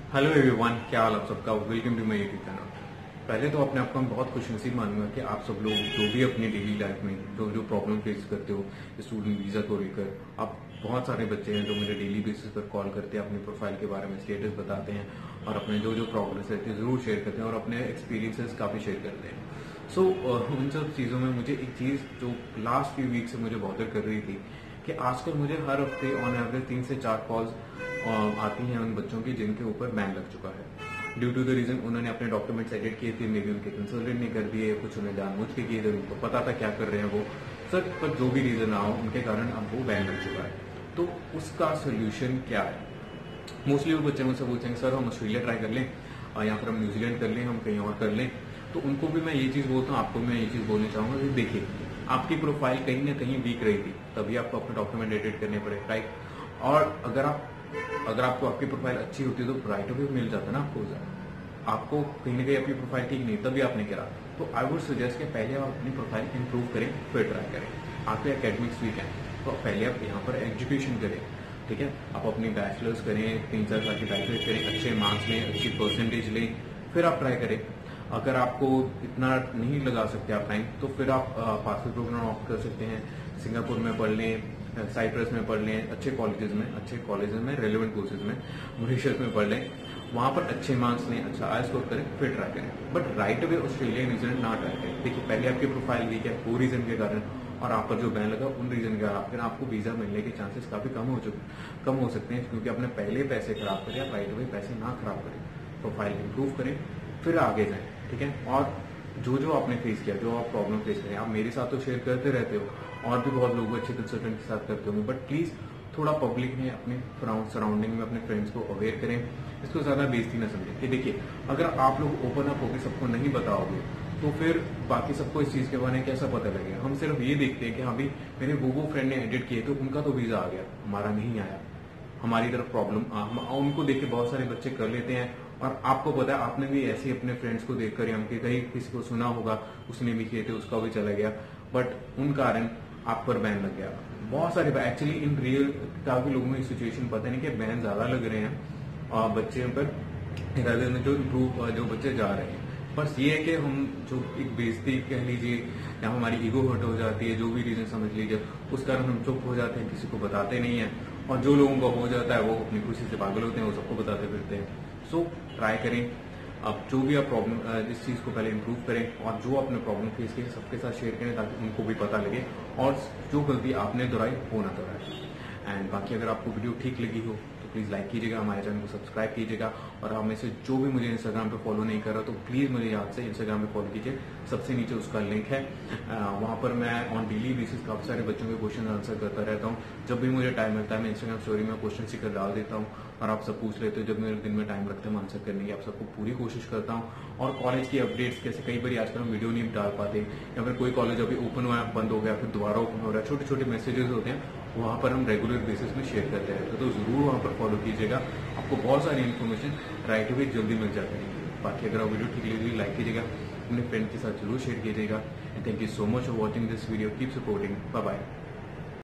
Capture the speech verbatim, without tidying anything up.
Hello everyone, क्या हाल आप सबका। Welcome to my YouTube channel. पहले तो अपने आपको मैं बहुत खुशनसीब मानूंगा कि आप सब लोग जो भी अपनी डेली लाइफ में जो जो प्रॉब्लम फेस करते हो स्टूडेंट वीजा को लेकर, आप बहुत सारे बच्चे हैं जो मुझे डेली बेसिस पर कॉल करते हैं, अपनी प्रोफाइल के बारे में स्टेटस बताते हैं और अपने जो जो प्रोग्रेस रहती है जरूर शेयर करते हैं और अपने एक्सपीरियंसेस काफी शेयर करते हैं। सो so, uh, उन सब चीजों में मुझे एक चीज जो लास्ट फ्यू वीक से मुझे बॉदर कर रही थी कि आजकल मुझे हर हफ्ते ऑन एवरेज तीन से चार कॉल्स आती हैं उन बच्चों की जिनके ऊपर बैन लग चुका है ड्यू टू द रीजन उन्होंने अपने डॉक्यूमेंट्स एडिट किए थे, मे बी उनके कंसल्टेंट ने कर दिए, कुछ उन्हें जानबूझ के किए थे, उनको पता था क्या कर रहे हैं वो सर, पर जो भी रीजन ना हो उनके कारण अब वो बैन लग चुका है। तो उसका सोल्यूशन क्या है? मोस्टली वो बच्चे मुझसे पूछेंगे सर हम ऑस्ट्रेलिया ट्राई कर लें या फिर हम न्यूजीलैंड कर लें, हम कहीं और कर लें। तो उनको भी मैं ये चीज बोलता हूँ, आपको मैं ये चीज बोलना चाहूंगा कि देखिए, आपकी प्रोफाइल कहीं ना कहीं वीक रही थी, तभी आपको अपने डॉक्यूमेंट एडिट करने पड़े, राइट। और अगर आप अगर आपको आपकी प्रोफाइल अच्छी होती है तो राइट अवे मिल जाता ना आपको। आपको कहीं ना कहीं अपनी प्रोफाइल ठीक नहीं तभी आपने करा, तो आई वुड सजेस्ट कि पहले आप अपनी प्रोफाइल इंप्रूव करें फिर ट्राई करें। आपके एकेडमिक्स वीक है तो पहले आप यहाँ पर एजुकेशन करें, ठीक है। आप अपनी बैचलर्स करें, तीन चार साल की बैचलर्स करें, अच्छे मार्क्स लें, अच्छी परसेंटेज लें, फिर आप ट्राई करें। अगर आपको इतना नहीं लगा सकते आप टाइम, तो फिर आप पासपोर्ट प्रोग्राम ऑप्ट कर सकते हैं, सिंगापुर में पढ़ लें, साइप्रस में पढ़ लें, अच्छे कॉलेजेस में अच्छे कॉलेजेस में रेलिवेंट कोर्सेज में, मॉरिशस में पढ़ लें, वहां पर अच्छे मार्क्स लें, अच्छा आई स्कोर करें, फिर ट्राई करें। But right away Australia New Zealand ना ट्राई करें। देखिए, पहले आपकी प्रोफाइल वीक है वो रीजन के कारण, और आप पर जो बैन लगा उन रीजन के कारण फिर आपको वीजा मिलने के चांसेस काफी कम हो चुके कम हो सकते हैं, क्योंकि आपने पहले पैसे खराब करे। आप राइट अवे पैसे ना खराब करें, प्रोफाइल इंप्रूव करें, फिर आगे जाएं, ठीक है। और जो जो आपने फेस किया, जो आप प्रॉब्लम फेस करें, आप मेरे साथ तो शेयर करते रहते हो और भी बहुत लोग अच्छे कंसल्टेंट के साथ करते होंगे, बट प्लीज थोड़ा पब्लिक में अपने सराउंडिंग में अपने फ्रेंड्स को अवेयर करें, इसको ज्यादा बेइज्जती ना समझें। कि देखिए, अगर आप लोग ओपन अप होकर सबको नहीं बताओगे तो फिर बाकी सबको इस चीज के बारे में कैसा पता लगेगा। हम सिर्फ ये देखते हैं कि हाँ भाई मेरे वो वो फ्रेंड ने एडिट किए तो उनका तो वीजा आ गया, हमारा नहीं आया, हमारी तरफ प्रॉब्लम। उनको देख के बहुत सारे बच्चे कर लेते हैं, और आपको पता है आपने भी ऐसे अपने फ्रेंड्स को देखकर हम कि कहीं किसी को सुना होगा उसने भी किए थे, उसका भी चला गया, बट उन कारण आप पर बैन लग गया। बहुत सारे एक्चुअली इन रियल काफी लोगों में सिचुएशन पता नहीं कि बैन ज्यादा लग रहे हैं और बच्चे पर जो इम्प्रूव जो बच्चे जा रहे हैं। बस ये है कि हम जो एक बेइज्जती कह लीजिए या हमारी ईगो हर्ट हो जाती है, जो भी रीजन समझ लीजिए, उस कारण हम चुप हो जाते हैं, किसी को बताते नहीं है, और जो लोगों का हो जाता है वो अपनी खुशी से पागल होते हैं, वो सबको बताते फिरते हैं। सो ट्राई करें, अब जो भी आप प्रॉब्लम इस चीज को पहले इंप्रूव करें, और जो अपने प्रॉब्लम फेस किए सबके साथ शेयर करें ताकि उनको भी पता लगे और जो गलती आपने दोहराई वो ना दोहराए। एंड बाकी अगर आपको वीडियो ठीक लगी हो तो प्लीज लाइक कीजिएगा, हमारे चैनल को सब्सक्राइब कीजिएगा, और आप में से जो भी मुझे इंस्टाग्राम पे फॉलो नहीं कर रहा तो प्लीज मुझे याद से इंस्टाग्राम पे फॉलो कीजिए, सबसे नीचे उसका लिंक है। वहां पर मैं ऑन डेली बेसिस काफी सारे बच्चों के क्वेश्चन आंसर करता रहता हूँ। जब भी मुझे टाइम मिलता है मैं इंस्टाग्राम स्टोरी में क्वेश्चन सीकर डाल देता हूँ, और आप सब पूछ लेते हो। जब मेरे दिन में टाइम लगता है मैं आंसर करने की आप सबको पूरी कोशिश करता हूँ। और कॉलेज की अपडेट्स कैसे कई बार आजकल हम वीडियो नहीं डाल पाते, या फिर कोई कॉलेज अभी ओपन हुआ बंद हो गया फिर दोबारा ओपन हो रहा है, छोटे छोटे मैसेजेस होते हैं, वहां पर हम रेगुलर बेसिस में शेयर करते रहते हैं, तो जरूर वहां पर फॉलो कीजिएगा, आपको बहुत सारी इन्फॉर्मेशन राइट अवे जल्दी मिल जाती है। बाकी अगर आप वीडियो ठीक लगी लाइक कीजिएगा, अपने फ्रेंड के साथ जरूर शेयर कीजिएगा। And thank you so much for watching this video, keep supporting, bye bye.